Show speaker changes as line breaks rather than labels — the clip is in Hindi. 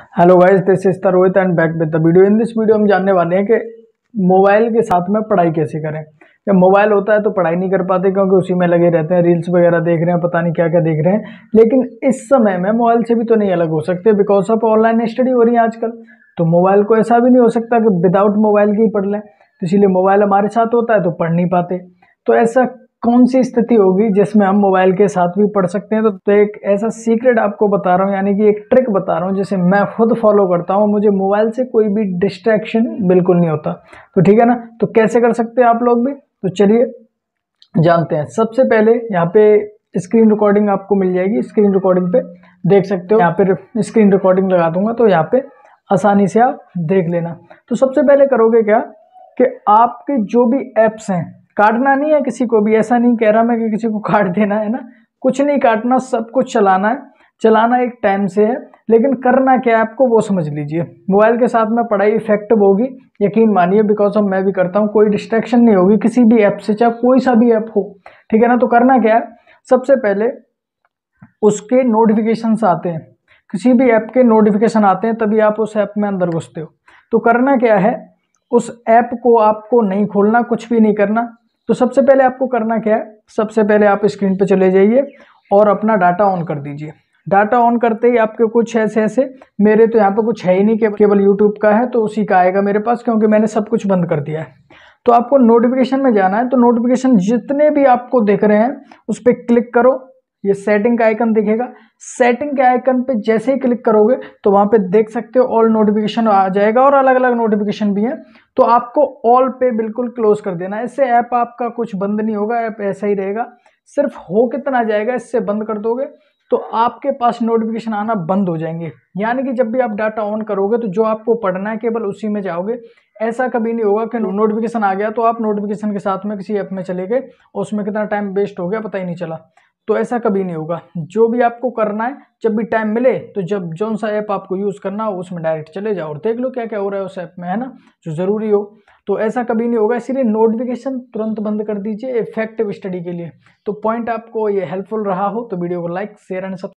Hello guys, this is the Rohit and back with the video. In this video हम जानने वाले हैं कि मोबाइल के साथ में पढ़ाई कैसे करें। जब मोबाइल होता है तो पढ़ाई नहीं कर पाते क्योंकि उसी में लगे रहते हैं, रील्स वगैरह देख रहे हैं, पता नहीं क्या क्या देख रहे हैं। लेकिन इस समय में मोबाइल से भी तो नहीं अलग हो सकते, बिकॉज ऑफ ऑनलाइन स्टडी हो रही है आजकल। तो मोबाइल को ऐसा भी नहीं हो सकता कि विदाउट मोबाइल के ही पढ़ लें, तो इसीलिए मोबाइल हमारे साथ होता है तो पढ़ नहीं पाते। तो ऐसा कौन सी स्थिति होगी जिसमें हम मोबाइल के साथ भी पढ़ सकते हैं। तो एक ऐसा सीक्रेट आपको बता रहा हूँ, यानी कि एक ट्रिक बता रहा हूँ जिसे मैं खुद फॉलो करता हूँ। मुझे मोबाइल से कोई भी डिस्ट्रैक्शन बिल्कुल नहीं होता। तो ठीक है ना, तो कैसे कर सकते हैं आप लोग भी, तो चलिए जानते हैं। सबसे पहले यहाँ पे स्क्रीन रिकॉर्डिंग आपको मिल जाएगी, स्क्रीन रिकॉर्डिंग पे देख सकते हो। यहाँ पे स्क्रीन रिकॉर्डिंग लगा दूंगा तो यहाँ पे आसानी से आप देख लेना। तो सबसे पहले करोगे क्या कि आपके जो भी ऐप्स हैं, काटना नहीं है किसी को भी, ऐसा नहीं कह रहा मैं कि किसी को काट देना है ना, कुछ नहीं काटना, सब कुछ चलाना है। चलाना एक टाइम से है, लेकिन करना क्या है आपको वो समझ लीजिए। मोबाइल के साथ में पढ़ाई इफेक्टिव होगी, यकीन मानिए, बिकॉज ऑफ मैं भी करता हूँ। कोई डिस्ट्रैक्शन नहीं होगी किसी भी ऐप से, चाहे कोई सा भी ऐप हो, ठीक है ना। तो करना क्या है, सबसे पहले उसके नोटिफिकेशंस आते हैं, किसी भी ऐप के नोटिफिकेशन आते हैं तभी आप उस ऐप में अंदर घुसते हो। तो करना क्या है, उस ऐप को आपको नहीं खोलना, कुछ भी नहीं करना। तो सबसे पहले आपको करना क्या है, सबसे पहले आप स्क्रीन पे चले जाइए और अपना डाटा ऑन कर दीजिए। डाटा ऑन करते ही आपके कुछ ऐसे मेरे तो यहाँ पे कुछ है ही नहीं, केवल यूट्यूब का है, तो उसी का आएगा मेरे पास, क्योंकि मैंने सब कुछ बंद कर दिया है। तो आपको नोटिफिकेशन में जाना है, तो नोटिफिकेशन जितने भी आपको दिख रहे हैं उस पर क्लिक करो। ये सेटिंग का आइकन दिखेगा, सेटिंग के आइकन पे जैसे ही क्लिक करोगे तो वहां पे देख सकते हो ऑल नोटिफिकेशन आ जाएगा, और अलग अलग नोटिफिकेशन भी हैं। तो आपको ऑल पे बिल्कुल क्लोज कर देना है। इससे ऐप आपका कुछ बंद नहीं होगा, ऐप ऐसा ही रहेगा। सिर्फ हो कितना जाएगा, इससे बंद कर दोगे तो आपके पास नोटिफिकेशन आना बंद हो जाएंगे। यानी कि जब भी आप डाटा ऑन करोगे तो जो आपको पढ़ना है केवल उसी में जाओगे। ऐसा कभी नहीं होगा कि नोटिफिकेशन आ गया तो आप नोटिफिकेशन के साथ में किसी ऐप में चले गए और उसमें कितना टाइम वेस्ट हो गया पता ही नहीं चला। तो ऐसा कभी नहीं होगा। जो भी आपको करना है, जब भी टाइम मिले तो जब जौन सा ऐप आपको यूज करना हो उसमें डायरेक्ट चले जाओ और देख लो क्या क्या हो रहा है उस ऐप में, है ना, जो जरूरी हो। तो ऐसा कभी नहीं होगा, इसीलिए नोटिफिकेशन तुरंत बंद कर दीजिए इफेक्टिव स्टडी के लिए। तो पॉइंट आपको ये हेल्पफुल रहा हो तो वीडियो को लाइक, शेयर एंड